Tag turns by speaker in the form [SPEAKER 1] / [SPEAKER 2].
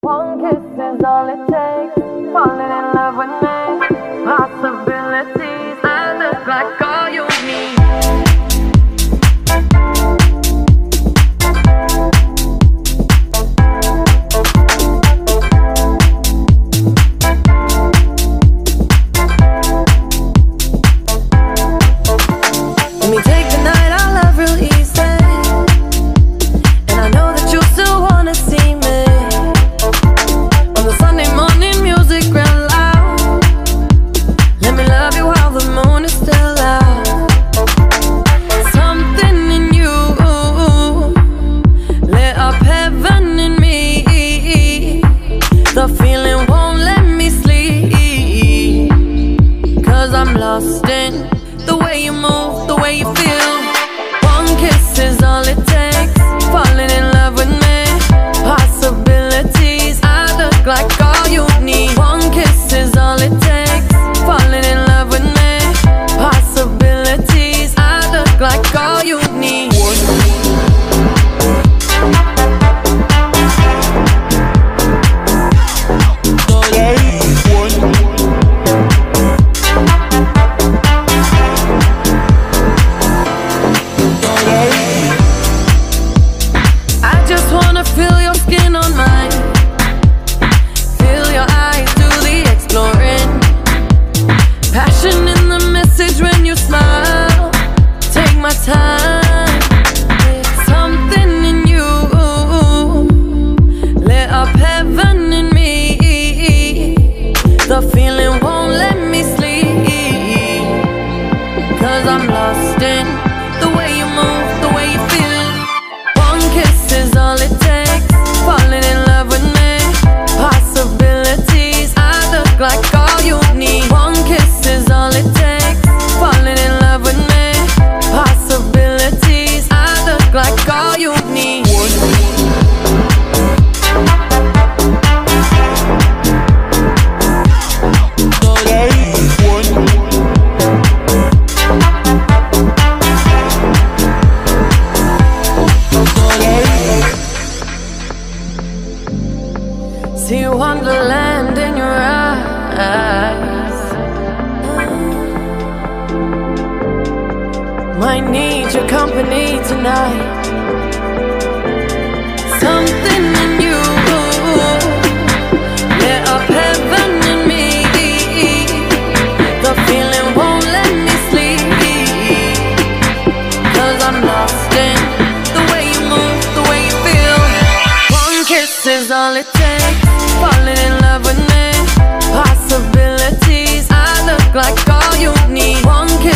[SPEAKER 1] One kiss is all it takes. Falling in love with me. Possibilities that look like all you need. Let me take the night I love real easy. And I know that you still wanna see me. On the Sunday morning music real loud. Let me love you while the moon is still out. Something in you lit up heaven in me. The feeling won't let me sleep, 'cause I'm lost in the way you move, the way you feel. One kiss is all it takes. Falling in love with me. Possibilities, I look like all you need. One kiss is all it takes. Falling in love with me. Possibilities, I look like all you need. I just wanna feel your skin on mine. Feel your eyes do the exploring. Passion in the message when you smile. Take my time. Something in you lit up heaven in me. The feeling won't let me sleep, 'cause I'm lost in the way you move, the way you feel. One kiss is all it takes. Falling in love with me. Possibilities, I look like all you need. One kiss is all it takes. Falling in love with me. Possibilities, I look like all you need. See wonderland in your eyes. Might need your company tonight. Something in you lit up heaven in me. The feeling won't let me sleep, 'cause I'm lost in the way you move, the way you feel. One kiss is all it takes. Falling in love with me. Possibilities, I look like all you need. One kiss